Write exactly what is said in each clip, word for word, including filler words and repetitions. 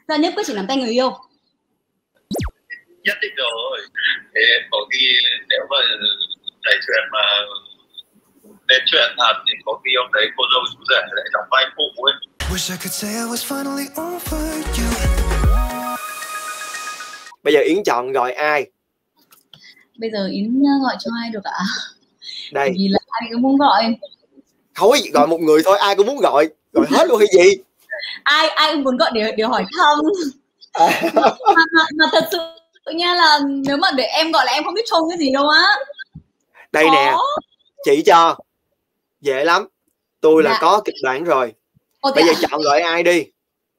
Ra nhất quyết chỉ nắm tay người yêu. Nhất định rồi. Thế có khi nếu mà thấy chuyện mà đến chuyện thật thì có khi ông đấy cô dâu chú rể lại đóng vai phụ ấy. Bây giờ Yến chọn gọi ai? Bây giờ Yến gọi cho ai được ạ? Đây. Vì là ai cũng muốn gọi. Thôi gọi một người thôi, ai cũng muốn gọi, gọi hết luôn hay gì? Ai ai cũng muốn gọi để để hỏi thăm. À. mà, mà, mà thật sự nha là nếu mà để em gọi là em không biết trông cái gì đâu á. Đây Có. nè, chỉ cho dễ lắm. Tôi là dạ. có kịch bản rồi. Ồ, bây giờ à? chọn gọi ai đi?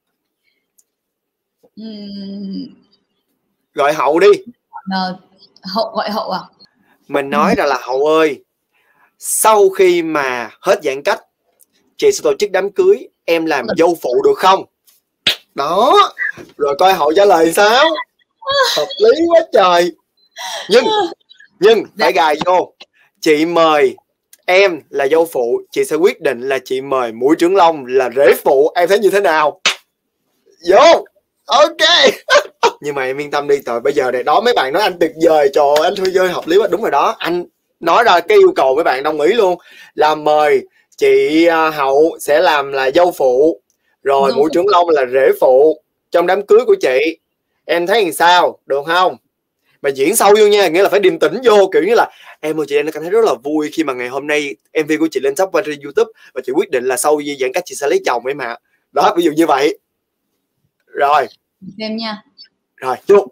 Uhm... Gọi Hậu đi. Ờ, Hậu gọi Hậu à? Mình nói ra là Hậu ơi, sau khi mà hết giãn cách, chị sẽ tổ chức đám cưới, em làm dâu phụ được không? Đó, rồi coi Hậu trả lời sao. Hợp lý quá trời. Nhưng nhưng phải gài vô, chị mời em là dâu phụ, chị sẽ quyết định là chị mời Mũi Trưởng Long là rể phụ. Em thấy như thế nào? Vô. Ok. Nhưng mà em yên tâm đi, tại bây giờ này đó mấy bạn nói anh tuyệt vời, trời ơi, anh thôi chơi hợp lý quá. Đúng rồi đó, anh nói ra cái yêu cầu mấy bạn đồng ý luôn, là mời chị Hậu sẽ làm là dâu phụ, rồi Mũi Trưởng Long là rể phụ trong đám cưới của chị. Em thấy làm sao, được không? Mà diễn sâu vô nha, nghĩa là phải điềm tĩnh vô, kiểu như là em ơi chị, em cảm thấy rất là vui khi mà ngày hôm nay em vê của chị lên top qua trên YouTube và chị quyết định là sau giãn cách chị sẽ lấy chồng em ạ. Đó, ví dụ như vậy. Rồi xem nha. Rồi chúc.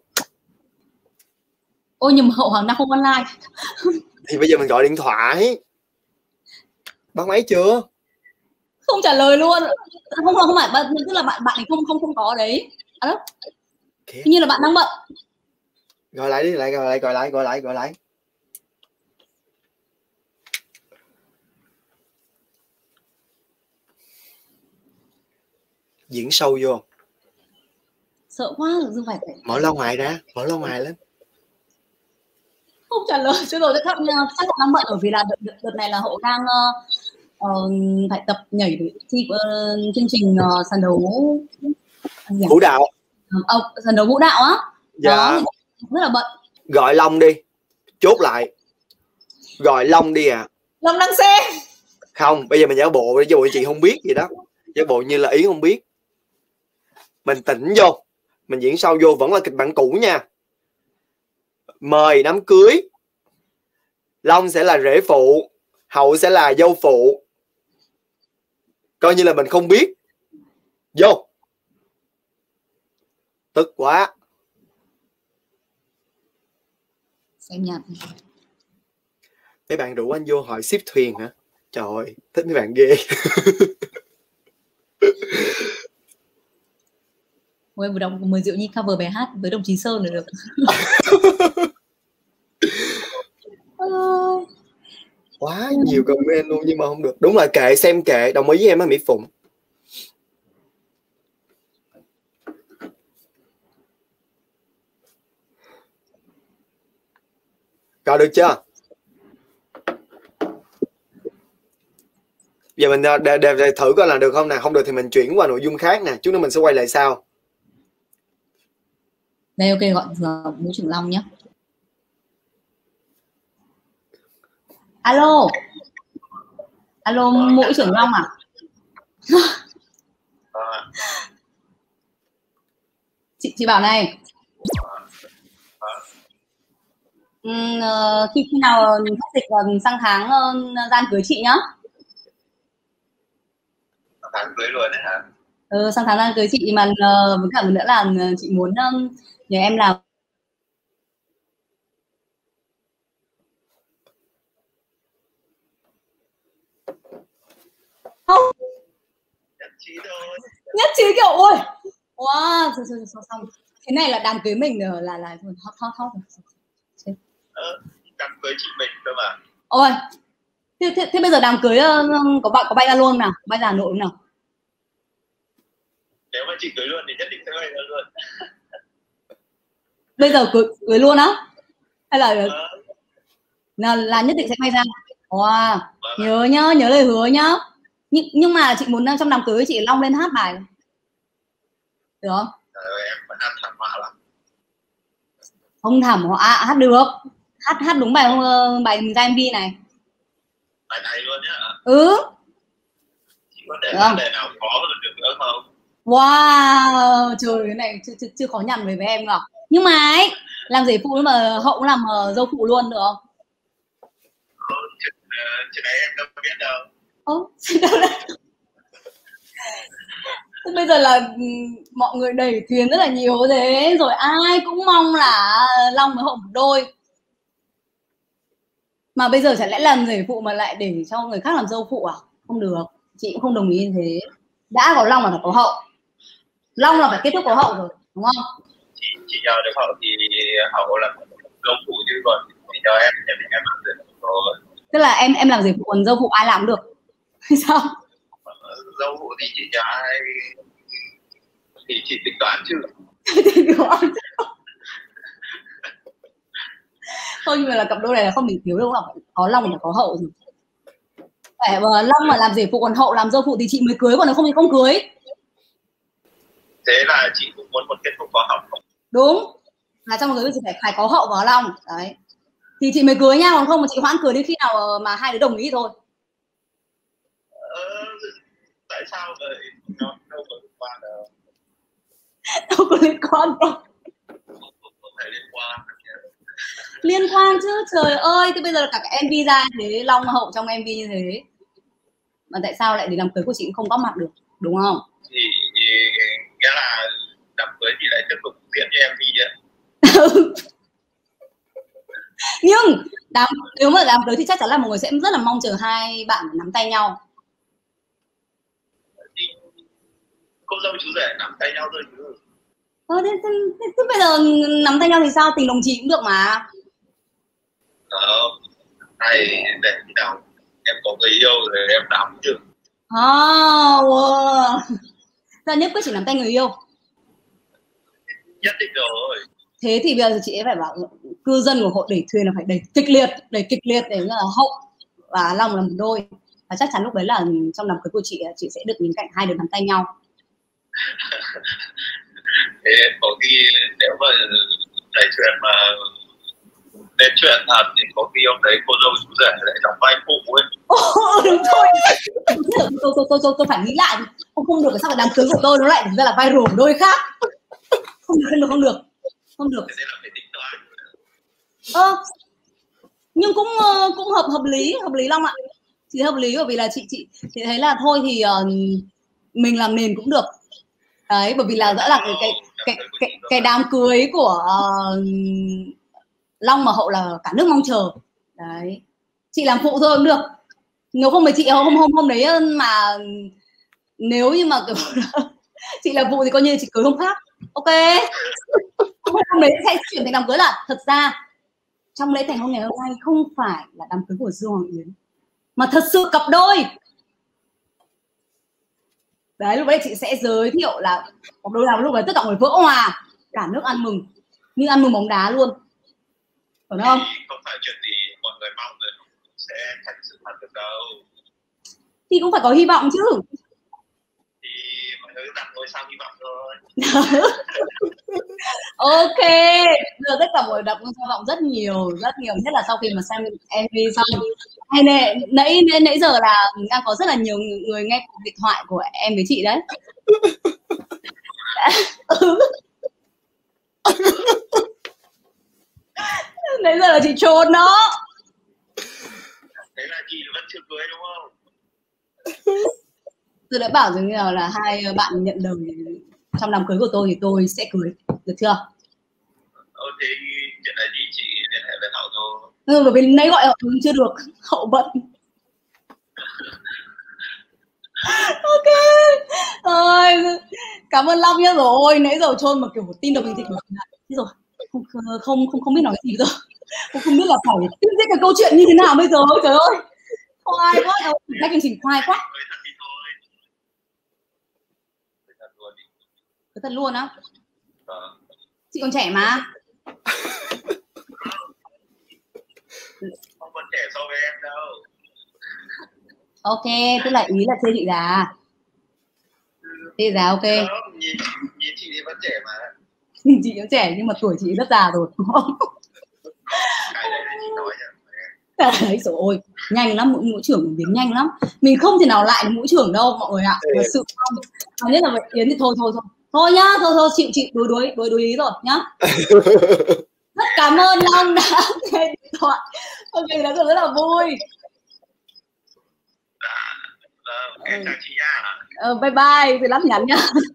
Ôi nhưng mà Hậu hàng năm không online. Thì bây giờ mình gọi điện thoại. Bắt máy chưa? Không trả lời luôn. Không không phải bạn, tức là bạn bạn ấy không không không có đấy. À đó. Tuy nhiên là bạn đang bận. Gọi lại đi, lại gọi lại gọi lại gọi lại gọi lại. Diễn sâu vô. Sợ quá rồi, Dương phải mở loa ngoài ra, mở loa ngoài lên. Không trả lời chứ rồi chắc chắc Hậu đang bận, ở vì là đợt, đợt, đợt này là Hậu đang uh, phải tập nhảy để thi uh, chương trình uh, sàn đấu vũ đạo. Uh, uh, sàn đấu vũ đạo á. Dạ. Đó, rất là bận. Gọi Long đi, chốt lại. Gọi Long đi à. Long đang xem. Không, bây giờ mình giả bộ, giả bộ chị không biết gì đó, giả bộ như là Ý không biết. Mình tỉnh vô, mình diễn sâu vô, vẫn là kịch bản cũ nha. Mời đám cưới, Long sẽ là rể phụ, Hậu sẽ là dâu phụ, coi như là mình không biết. Vô. Tức quá. Xem nhạc. Mấy bạn rủ anh vô hỏi ship thuyền hả? Trời ơi, thích mấy bạn ghê. Ôi, vừa đọc mười Diệu Nhi cover bài hát với đồng chí Sơn là được. Quá nhiều comment luôn nhưng mà không được. Đúng là kệ, xem kệ, đồng ý với em á Mỹ Phụng. Coi được chưa? Giờ mình để, để, để thử coi là được không nè. Không được thì mình chuyển qua nội dung khác nè. Chút nữa mình sẽ quay lại sau. Đây ok, gọi Mũi Trưởng Long nhé. Alo. Alo Mũi Trưởng Long à? chị chị bảo này. Ừ, khi khi nào hết dịch còn sang tháng uh, gian cưới chị nhá. Tháng cưới luôn đấy hả? Ừ, sang tháng gian cưới chị mà uh, với cả một nữa là chị muốn um, nhờ em làm. Không. Nhất trí thôi. Nhất trí kiểu ôi. Wow, rồi, rồi, rồi, xong. Thế này là đám cưới mình là là là hot hot hot rồi. Ờ, đám cưới chị mình cơ mà. Ôi. Thế, thế, thế bây giờ đám cưới uh, có bạn có bay ra luôn nào? Bay ra Hà Nội không nào? Nếu mà chị cưới luôn thì nhất định sẽ bay ra luôn. Bây giờ cưới, cưới luôn á? Hay là ờ. là, là nhất định sẽ bay ra? Wow. Vâng. Nhớ nhá, nhớ lời hứa nhá. Nhưng, nhưng mà chị muốn trong đám cưới chị Long lên hát bài. Được không? Rồi em hát thảm họa lắm. Không thảm họa à, hát được. Hát hát đúng bài bài mình ra em vê này. Bài này luôn nhá. Ừ. Chỉ có thể là đề nào khó hơn được nữa không? Wow, trời, cái này chưa, chưa, chưa khó nhằn về với em nhỉ. Nhưng mà ấy, làm rể phụ mà Hậu làm uh, dâu phụ luôn được không? Ừ, chuyện, chuyện này em đâu biết đâu. Ồ, đâu đấy. Bây giờ là mọi người đẩy thuyền rất là nhiều thế, rồi ai cũng mong là Long với Hậu một đôi. Mà bây giờ chẳng lẽ làm rể phụ mà lại để cho người khác làm dâu phụ à? Không được, chị cũng không đồng ý như thế. Đã có Long là phải có Hậu. Long là phải kết thúc có Hậu rồi, đúng không? Chị, chị nhờ được Hậu thì Hậu là dâu phụ, chứ còn chị nhờ em thì em làm rể phụ rồi. Tức là em em làm rể phụ còn dâu phụ ai làm được? Hay sao? Dâu phụ thì chị nhờ ai thì chị tính toán chứ. Thôi nhưng mà là cặp đôi này là không thể thiếu đâu, là phải có Long phải có Hậu rồi. Phải Long mà làm rể phụ còn Hậu làm dâu phụ thì chị mới cưới, còn nếu không thì không cưới. Thế là chị cũng muốn một kết thúc có Hậu không? Đúng, là trong giới chị phải phải có Hậu và Long đấy thì chị mới cưới nha, còn không mà chị hoãn cưới đến khi nào mà hai đứa đồng ý thôi. Ờ, tại sao vậy? Nó đâu có liên quan đâu. Đâu có liên quan đâu. Không phải liên quan. Liên quan chứ, trời ơi, thế bây giờ là cả cái em vê ra thế, Long Hậu trong em vê như thế mà tại sao lại để đám cưới của chị cũng không góp mặt được, đúng không? Thì nghĩa là đám cưới thì lại tiếp tục diễn như em vê ấy. Nhưng đám nếu mà đám cưới thì chắc chắn là mọi người sẽ rất là mong chờ hai bạn nắm tay nhau. Thì cô dâu chú rể nắm tay nhau thôi chứ. Ờ, thế, thế, thế, thế bây giờ nắm tay nhau thì sao, tình đồng chí cũng được mà. Ờ, hay để khi nào em có người yêu rồi em nắm chứ. À, wow. Ra nhất quyết chỉ nắm tay người yêu. Nhất định rồi. Thế thì bây giờ chị ấy phải bảo cư dân của hội đẩy thuyền là phải đẩy kịch liệt, đẩy kịch liệt để là Hậu và Long là một đôi, và chắc chắn lúc đấy là trong đám cưới của chị chị sẽ được nhìn cảnh hai đứa nắm tay nhau. Thế có khi nếu mà thầy chuyện mà đến chuyện thật thì có khi ông đấy cô dâu chú rể lại đóng vai phụ ấy. Ồ, đúng thôi. tôi, tôi, tôi, tôi, tôi phải nghĩ lại, không không được, sao cái đám cưới của tôi nó lại ra là vai rổ đôi khác. Không được, không được, không được, không được. Thế nên là phải tính toán. Ơ, nhưng cũng cũng hợp hợp lý, hợp lý Long ạ. Chị hợp lý bởi vì là chị chị chị thấy là thôi thì uh, mình làm nền cũng được. Đấy, bởi vì là rõ ràng cái cái cái cái, cái đám cưới của uh, Long mà Hậu là cả nước mong chờ. Đấy. Chị làm phụ thôi cũng được. Nếu không thì chị hôm hôm hôm đấy mà nếu như mà kiểu chị làm phụ thì coi như chị cưới hôm khác. Ok. Hôm đấy sẽ chuyển thành đám cưới là thật ra trong lễ thành hôn ngày hôm nay không phải là đám cưới của Dương Hoàng Yến mà thật sự cặp đôi. Đấy, lúc đấy chị sẽ giới thiệu là cặp đôi nào, lúc đấy tất cả mọi người vỡ hòa, cả nước ăn mừng như ăn mừng bóng đá luôn, phải không? Thì không phải chuyện gì mọi người mong rồi sẽ thành sự thật được đâu. Thì cũng phải có hy vọng chứ. Thì mọi người đặt ngôi sao hy vọng thôi. Ok, giờ tất cả mọi người đặt ngôi sao hy vọng rất nhiều, rất nhiều, nhất là sau khi mà xem em vê xong. Hay nè, nãy nãy giờ là đang có rất là nhiều người nghe cuộc điện thoại của em với chị đấy. Nãy giờ là chị trốn đó. Thế là chị vẫn chưa cưới đúng không? Tôi đã bảo rằng là, là hai bạn nhận lời trong đám cưới của tôi thì tôi sẽ cưới, được chưa? Ờ thì chuyện này thì chị liên hệ với Hậu thôi. Ừ, bởi vì nãy gọi Hậu chưa được, Hậu bận. Ok. Rồi, cảm ơn Long nhá. Rồi nãy giờ trôn mà kiểu một tin độc bình thịnh rồi. Không không không không biết nói gì rồi. Không, không biết là phải tiếp diễn cái câu chuyện như thế nào bây giờ. Trời ơi. Khoai quá, cái chương trình khoai quá. Cái thật luôn á. Ờ. Chị còn trẻ mà. Không còn trẻ so với em đâu. Ok, tức là ý là chê chị già. Chê già ok. Không, nhìn, nhìn chị thì vẫn trẻ mà. Chị cũng trẻ nhưng mà tuổi chị rất già rồi. Cái đấy là chị nói nhá. Đấy rồi ôi, nhanh lắm, mũi, mũi trưởng biến nhanh lắm. Mình không thể nào lại được mũi trưởng đâu mọi người ạ. Thật sự không. Mà nhất là vậy Yến thì thôi thôi thôi. Thôi nhá, thôi thôi chịu chịu đối đối đối đối ý rồi nhá. Rất cảm ơn Long đã nghe điện thoại. Hôm nay đã rất là vui. Ok, chào chị nha. Ờ, bye bye, thì lát nhắn nhá.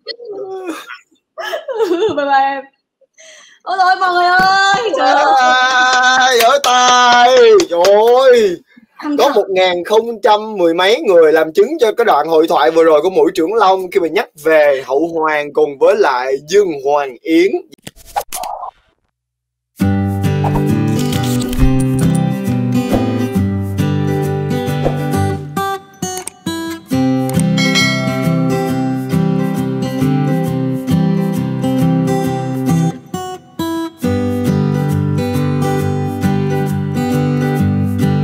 Bye bye em. Ôi rồi mọi người ơi, trời ơi, vỗ tay, trời ơi, có một ngàn không trăm mười mấy người làm chứng cho cái đoạn hội thoại vừa rồi của mũi trưởng Long khi mà nhắc về Hậu Hoàng cùng với lại Dương Hoàng Yến.